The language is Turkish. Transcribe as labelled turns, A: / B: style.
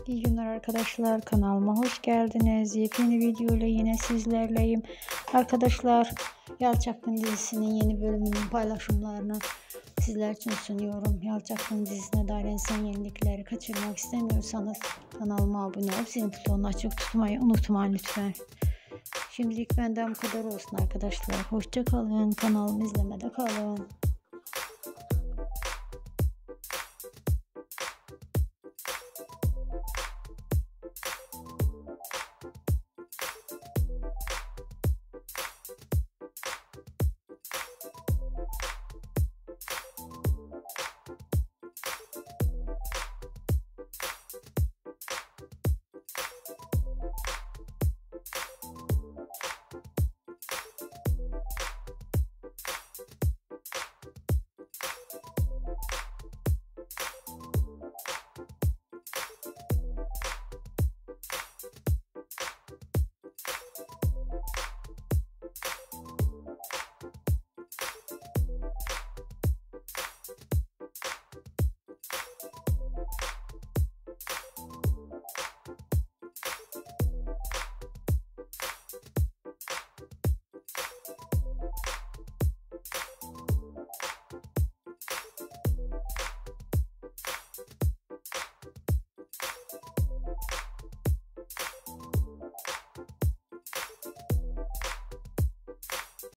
A: İyi günler arkadaşlar, kanalıma hoş geldiniz. Yepyeni video ile yine sizlerleyim. Arkadaşlar, Yalçapkın dizisinin yeni bölümünün paylaşımlarını sizler için sunuyorum. Yalçapkın dizisine dair en son yenilikleri kaçırmak istemiyorsanız kanalıma abone olup zil butonunu açık tutmayı unutmayın lütfen. Şimdilik benden bu kadar olsun arkadaşlar. Hoşça kalın, kanalımı izlemede kalın.